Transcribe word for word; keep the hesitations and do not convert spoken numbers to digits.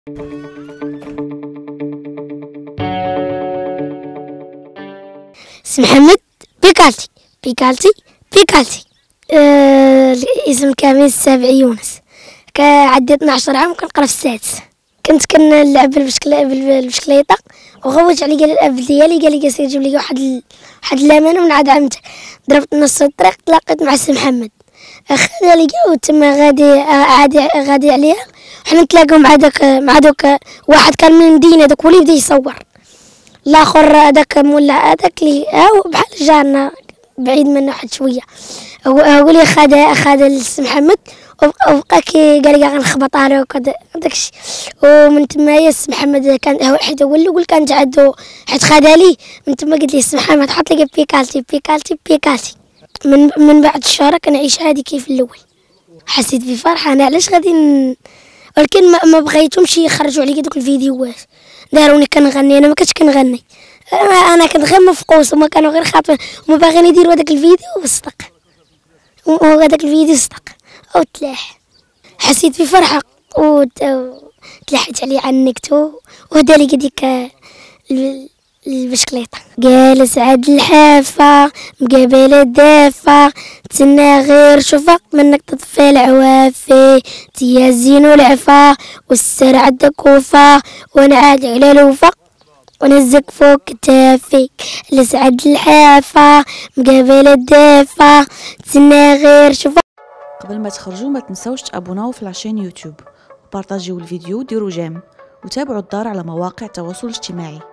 اسم محمد بيكالتي بيكالتي بيكالتي. آه الاسم كامل السابعي يونس. كعدي اثنا عشر عام وكنقرا في السادس. كنت كنلعب بالبشكليطه وغوت عليا الاب ديالي قال لي سير جيب لي واحد ال... واحد الامانه. من عاد عمت ضربت نص الطريق تلاقيت مع السي محمد اخذها لي وتما غادي عادي غادي عليها. حنا نتلاقاو مع داك مع دوك واحد كان من المدينه داك هو اللي بدا يصور. الاخر هذاك مولع هذاك اللي هاو بحال جارنا بعيد منه واحد شويه هو هو اللي خد اخذ السي محمد وبقى كي قال لي غنخبطها له وكذا داكشي. ومن تمايا السي محمد كان هو حيت هو الاول كانت عندو حيت خدها لي. من تما قلت لي السي محمد حط لي بيكالتي بيكالتي بيكالتي. من من بعد الشهر كنعيش عادي كيف الاول. حسيت بفرحه انا علاش غادي ن... ولكن ما, ما بغيتهمش يخرجوا عليا دوك الفيديوهات. داروني كنغني انا ما كنتش كنغني انا, أنا كنت غير مفقوس وما كانوا غير خاطر وما باغيين يديروا هذاك الفيديو وصدق وهذاك الفيديو صدق او تلاح. حسيت بفرحه وتلاحيت عليه على النكت وهدا لي ديك البشكليطه. جالس عاد الحافه مقابله الدافه تسنى غير شفق منك تطفي العوافي تيا الزين والعفا والسر عد كوفه وانا عاد على الوفق ونزك فوق كتافك. لسعد الحافه مقابله الدافه تسنى غير شفق. قبل ما تخرجوا ما تنسوش تابوناو في العشان يوتيوب وبارطاجيو الفيديو وديروا جيم وتابعوا الدار على مواقع التواصل الاجتماعي.